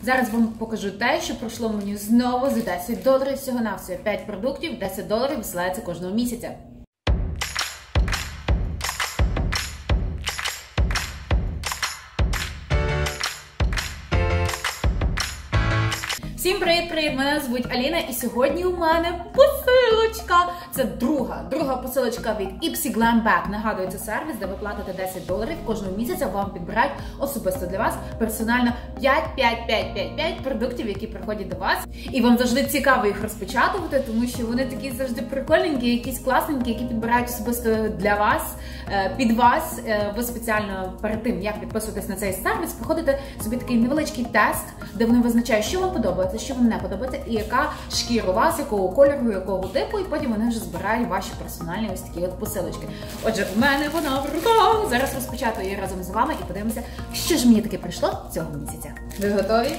Зараз вам покажу те, що пройшло мені знову за $10. Всього-навсього 5 продуктів, $10 висилається кожного місяця. Всім привіт-привіт! Мене звуть Аліна і сьогодні у мене посилочка. Це друга посилочка від Ipsy Glam Bag. Нагадую, це сервіс, де ви платите $10 кожного місяця, вам підбирають особисто для вас персонально 5 продуктів, які приходять до вас. І вам завжди цікаво їх розпечатувати, тому що вони такі завжди прикольненькі, якісь класненькі, які підбирають особисто для вас, під вас. Ви спеціально перед тим, як підписуватись на цей сервіс, проходите собі такий невеличкий тест, де вони визначають, що вам подобається, що вам не подобається, і яка шкіра у вас, якого кольору, якого типу, і потім вони вже збирають ваші персональні ось такі от посилочки. Отже, в мене вона в руках. Зараз розпечатаю її разом з вами і подивимося, що ж мені таке прийшло цього місяця. Ви готові?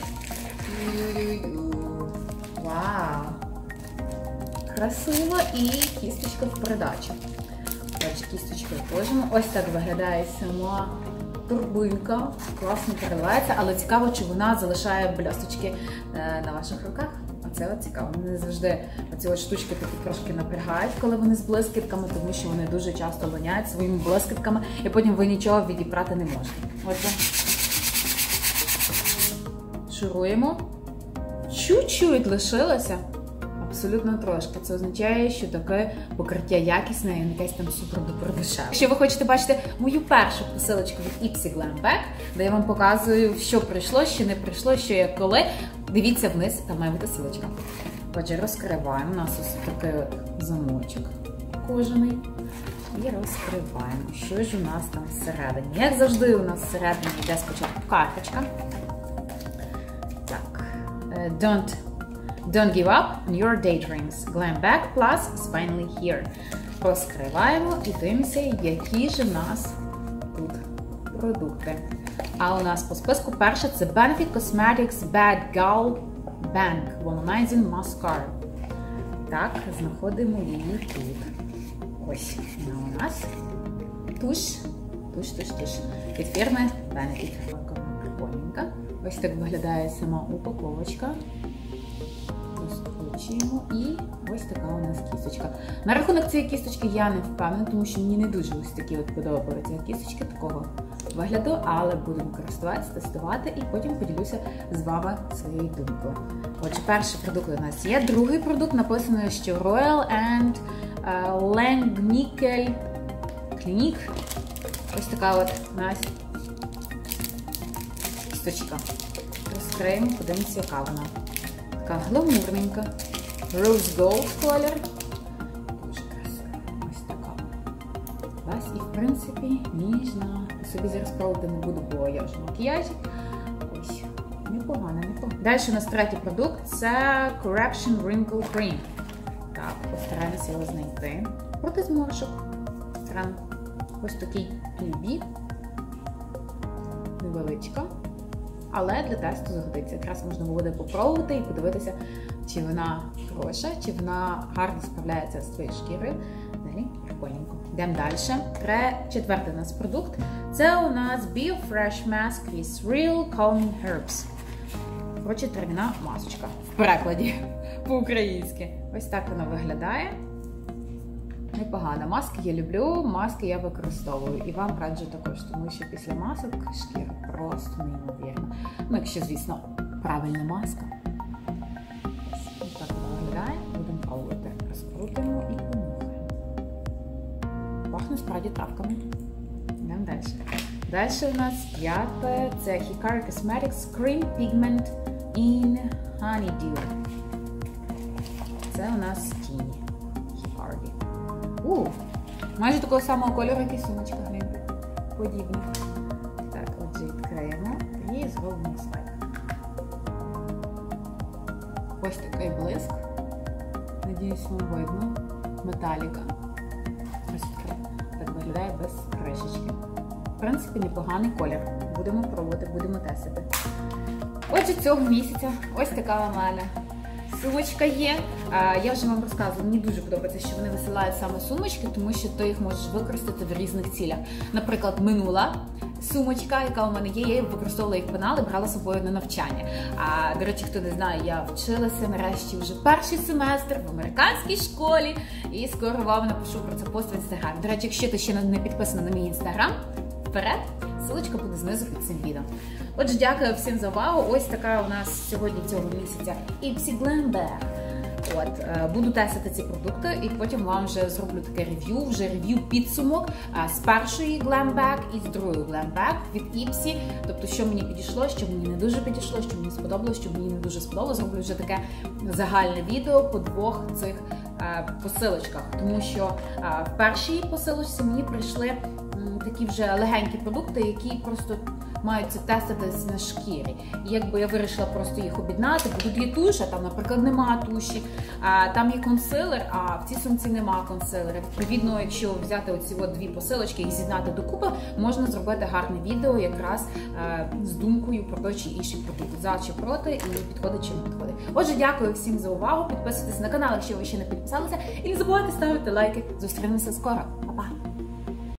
Вау! Красиво і кісточка в передачі. Отже, кісточка вкладемо. Ось так виглядає сама турбинка, класно переливається, але цікаво, чи вона залишає блясточки на ваших руках. Оце от цікаво. Вони завжди оці от штучки такі трошки напрягають, коли вони з блискітками, тому що вони дуже часто воняють своїми блискітками, і потім ви нічого відібрати не можете. Отже, шуруємо. Чуть-чуть лишилося. Абсолютно трошки. Це означає, що таке покриття якісне і не якесь там супер-дупер дешеве. Якщо ви хочете бачити мою першу посилочку від Ipsy Glam Bag, де я вам показую, що прийшло, що не прийшло, що як коли, дивіться вниз, там має бути силочка. Отже, розкриваємо. У нас ось такий замочок кожаний. І розкриваємо. Що ж у нас там всередині? Як завжди, у нас всередині йде спочатку карточка. Так. Don't give up on your daydreams. Glam Bag Plus is finally here. Розкриваємо і дивимося, які ж у нас тут продукти. А у нас по списку перше це Benefit Cosmetics Bad Gal Bank Volumizing Mascara. Так, знаходимо її тут. Ось вона у нас. Туш від фірми Benefit. Прикольненька. Ось так виглядає сама упаковочка. Розкручуємо і ось така у нас кісточка. На рахунок цієї кісточки я не впевнена, тому що мені не дуже ось такі от подобаються кісточки такого вигляду, але будемо користуватися, тестувати і потім поділюся з вами своєю думкою. Отже, перший продукт у нас є. Другий продукт написано, що Royal and Langnickel Clinique. Ось така от у нас кісточка. Розкриємо, подивимося, яка вона. Така гламурненька. Rose Gold колір. Дуже красива. Ось така. Ось і, в принципі, ніжна. Собі зараз пробувати не буду, бо я вже в макіяжі. Ось. Непогано. Далі у нас третій продукт. Це Correction Wrinkle Cream. Так, постараємося його знайти. Проти зморшок. Ось такий тюбі. Невеличка. Але для тесту згодиться. Якраз можна буде попробувати і подивитися, чи вона хороша, чи вона гарно справляється з твоєю шкірою. Далі прикольненько. Йдемо далі. Четвертий у нас продукт. Це у нас BioFresh Mask with Real Calming Herbs. Коротше, трав'яна масочка. В перекладі по-українськи. Ось так вона виглядає. Непогана. Маски я люблю, маски я використовую. І вам раджу також, тому що після масок шкіра просто неймовірна. Ну, якщо, звісно, правильна маска. Ось так виглядає. Будемо пробувати. Розкрутимо і понюхаємо. Пахне справді травками. Йдемо далі. Далі у нас п'яте. Це Hikari Cosmetics Cream Pigment in Honeydew. Це у нас тіні. Майже такого самого кольору, як і сумочка, гляньте. Подібна. Так, отже, відкриємо і зробимо слайд. Ось такий блиск. Надіюсь, вам видно. Металіка. Ось так виглядає без кришечки. В принципі, непоганий колір. Будемо пробувати, будемо тестити. Отже, цього місяця ось така у мене сумочка є. Я вже вам розказувала, мені дуже подобається, що вони висилають саме сумочки, тому що ти їх можеш використати в різних цілях. Наприклад, минула сумочка, яка у мене є, я використовувала їх пенали, брала з собою на навчання. А, до речі, хто не знає, я вчилася нарешті вже перший семестр в американській школі, і скоро вам напишу про це пост в інстаграмі. До речі, якщо ти ще не підписана на мій інстаграм, вперед, ссылочка буде знизу під цим відео. Отже, дякую всім за увагу. Ось така у нас сьогодні цього місяця Ipsy Glam Bag. Буду тестити ці продукти і потім вам вже зроблю таке рев'ю підсумок з першої Glam Bag і з другої Glam Bag від Ipsy. Тобто, що мені підійшло, що мені не дуже підійшло, що мені сподобалось, що мені не дуже сподобалось. Зроблю вже таке загальне відео по двох цих посилочках. Тому що в першій посилочці мені прийшли такі вже легенькі продукти, які просто мають теститись на шкірі. І якби я вирішила просто їх об'єднати, бо тут є туш, а там, наприклад, нема туші, там є консилер, а в цій сумці нема консилера. Відповідно, якщо взяти оці дві посилочки і з'єднати докупи, можна зробити гарне відео якраз з думкою про той чи інший продукт. За чи проти, і підходить чи не підходить. Отже, дякую всім за увагу, підписуйтесь на канал, якщо ви ще не підписалися, і не забувайте ставити лайки. Зустрінемося скоро. Па-па!